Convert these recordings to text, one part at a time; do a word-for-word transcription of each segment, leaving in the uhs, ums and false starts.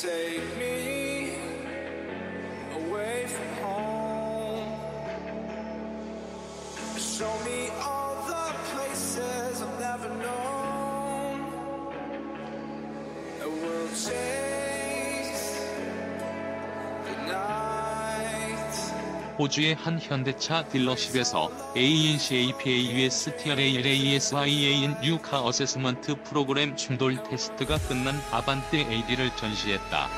take me away from home. Show me all the places I've never known. And we'll chase the night. 호주의 한 현대차 딜러십에서 에이엔씨에이피에이유에스티알에이엘에이에스아이에이엔 뉴카 어세스먼트 프로그램 충돌 테스트가 끝난 아반떼 에이디를 전시했다.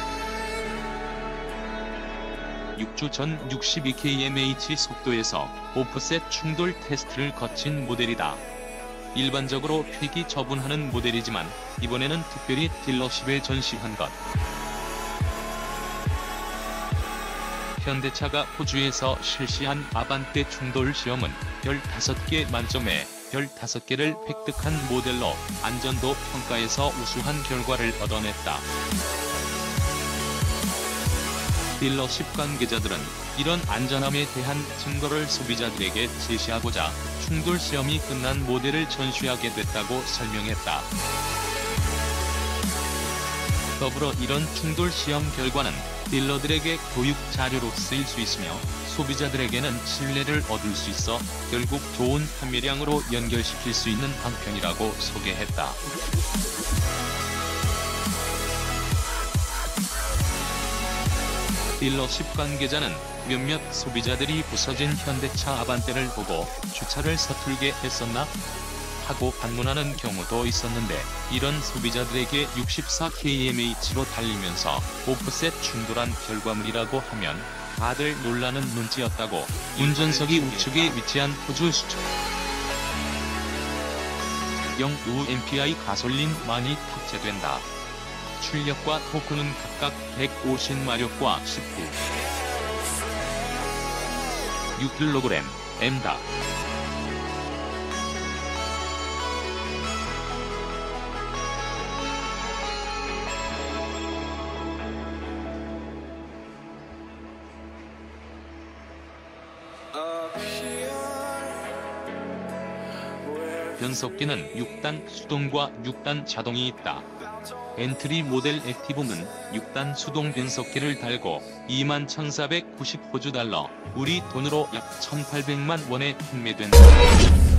육 주 전 육십이 킬로미터/H 속도에서 오프셋 충돌 테스트를 거친 모델이다. 일반적으로 폐기 처분하는 모델이지만 이번에는 특별히 딜러십에 전시한 것. 현대차가 호주에서 실시한 아반떼 충돌 시험은 별 다섯 개 만점에 별 다섯 개를 획득한 모델로 안전도 평가에서 우수한 결과를 얻어냈다. 딜러십 관계자들은 이런 안전함에 대한 증거를 소비자들에게 제시하고자 충돌 시험이 끝난 모델을 전시하게 됐다고 설명했다. 더불어 이런 충돌 시험 결과는 딜러들에게 교육 자료로 쓰일 수 있으며 소비자들에게는 신뢰를 얻을 수 있어 결국 좋은 판매량으로 연결시킬 수 있는 방편이라고 소개했다. 딜러십 관계자는 몇몇 소비자들이 부서진 현대차 아반떼를 보고 주차를 서툴게 했었나? 하고 반문하는 경우도 있었는데 이런 소비자들에게 육십사 킬로미터/H로 달리면서 오프셋 충돌한 결과물이라고 하면 다들 놀라는 눈치였다고. 운전석이 우측에 위치한 호주 수출용 유 엠피아이 가솔린만이 탑재된다. 출력과 토크는 각각 백오십 마력과 십구, 육 킬로그램, 엠다. 변속기는 육 단 수동과 육 단 자동이 있다. 엔트리 모델 액티브는 육 단 수동 변속기를 달고 이만 천사백구십 호주 달러, 우리 돈으로 약 천팔백만 원에 판매된다.